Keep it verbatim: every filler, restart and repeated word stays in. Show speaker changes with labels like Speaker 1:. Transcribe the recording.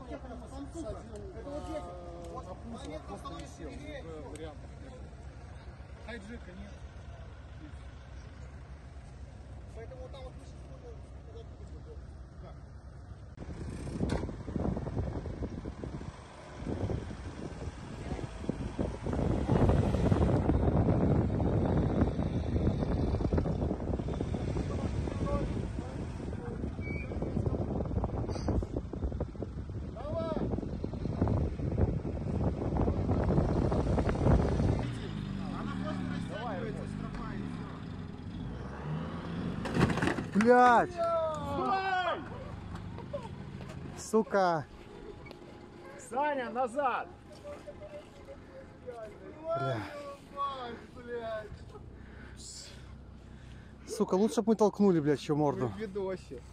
Speaker 1: Хайджека нет. Поэтому там вот
Speaker 2: Блядь! Сука!
Speaker 3: Саня, назад!
Speaker 2: Бля. Сука, лучше бы мы толкнули, блядь, еще морду.
Speaker 1: в видосе.